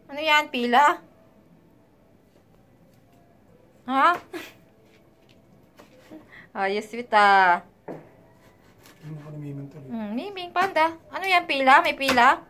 Ano yan? Pila? Ha? Ayos, sweet ah. Ano ka namiming tuloy? Miming, panda. Ano yan? Pila? May pila?